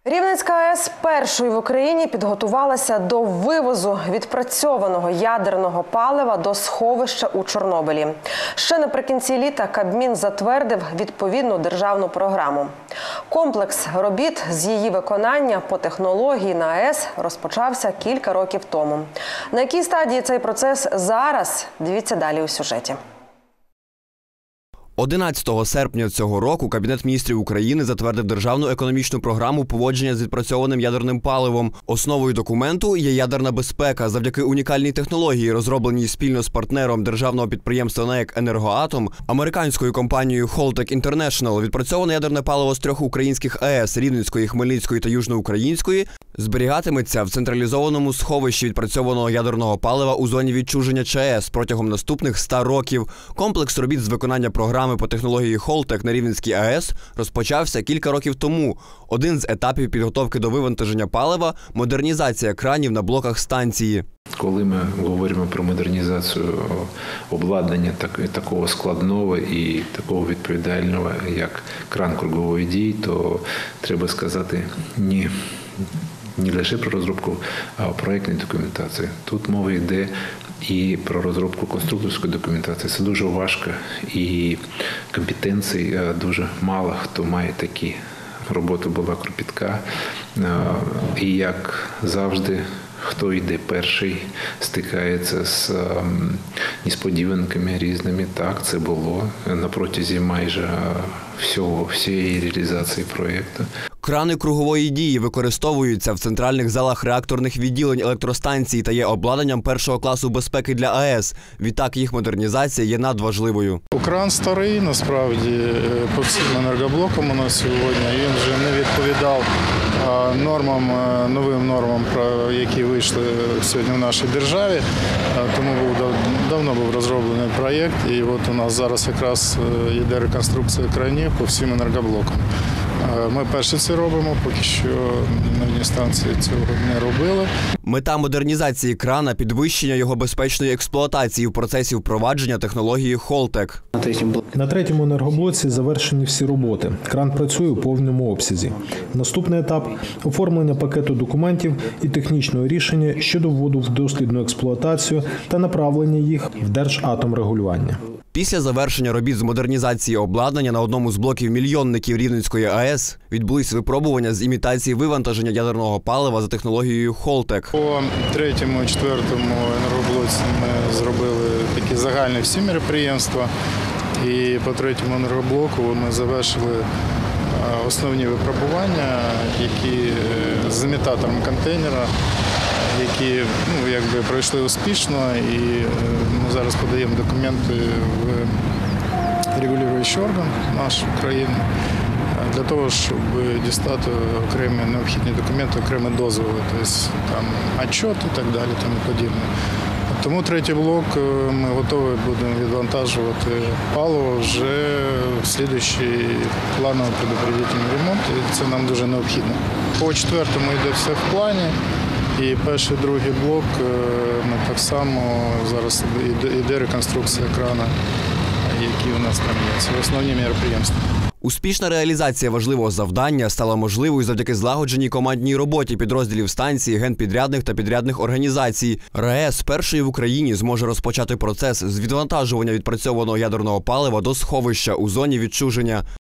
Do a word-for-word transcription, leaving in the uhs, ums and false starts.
Рівненська АЕС першою в Україні підготувалася до вивозу відпрацьованого ядерного палива до сховища у Чорнобилі. Ще наприкінці літа Кабмін затвердив відповідну державну програму. Комплекс робіт з її виконання по технології на АЕС розпочався кілька років тому. На якій стадії цей процес зараз? Дивіться далі у сюжеті. одинадцятого серпня цього року Кабінет міністрів України затвердив державну економічну програму поводження з відпрацьованим ядерним паливом. Основою документу є ядерна безпека. Завдяки унікальній технології, розробленій спільно з партнером державного підприємства НАЕК «Енергоатом», американською компанією Holtec International, відпрацьоване ядерне паливо з трьох українських АЕС – Рівненської, Хмельницької та Южноукраїнської – зберігатиметься в централізованому сховищі відпрацьованого ядерного палива у зоні відчуження ЧАЕС протягом наступних ста років. Комплекс робіт з виконання програми по технології Holtec на Рівненській АЕС розпочався кілька років тому. Один з етапів підготовки до вивантаження палива – модернізація кранів на блоках станції. Коли ми говоримо про модернізацію обладнання так, такого складного і такого відповідального, як кран кругової дії, то треба сказати ні. Не лише про розробку проєктної документації. Тут мова йде і про розробку конструкторської документації. Це дуже важко і компетенцій дуже мало хто має такі. Робота була кропітка. І як завжди, хто йде перший, стикається з несподіванками різними. Так, це було на протязі майже всього, всієї реалізації проєкту. Крани кругової дії використовуються в центральних залах реакторних відділень електростанцій та є обладнанням першого класу безпеки для АЕС. Відтак їх модернізація є надважливою. Кран старий, насправді, по всім енергоблокам у нас сьогодні. Він вже не відповідав нормам, новим нормам, які вийшли сьогодні в нашій державі. Тому був, давно був розроблений проєкт, і от у нас зараз якраз йде реконструкція кранів по всім енергоблокам. Ми перші це робимо, поки що на станції цього не робили. Мета модернізації крана – підвищення його безпечної експлуатації в процесі впровадження технології Holtec. На третьому енергоблоці завершені всі роботи. Кран працює у повному обсязі. Наступний етап – оформлення пакету документів і технічного рішення щодо вводу в дослідну експлуатацію та направлення їх в Держатомрегулювання. Після завершення робіт з модернізації обладнання на одному з блоків мільйонників Рівненської АЕС відбулись випробування з імітації вивантаження ядерного палива за технологією Holtec. По третьому і четвертому енергоблоці ми зробили такі загальні всі мероприємства. І по третьому енергоблоку ми завершили основні випробування, які з імітатором контейнера, які ну, якби пройшли успішно, і ми зараз подаємо документи в регулюючий орган нашої країни для того, щоб дістати окремі необхідні документи, окремі дозволи, тобто там отчет і так далі, тому подібне. Тому третій блок ми готові будемо відвантажувати паливо вже в слідуючий плановий предупредительний ремонт, і це нам дуже необхідно. По четвертому йде все в плані. І перший, другий блок, ми так само, зараз йде реконструкція крана, які у нас там є. Це основні мероприємства. Успішна реалізація важливого завдання стала можливою завдяки злагодженій командній роботі підрозділів станції, генпідрядних та підрядних організацій. РАЕС першою в Україні зможе розпочати процес з відвантажування відпрацьованого ядерного палива до сховища у зоні відчуження.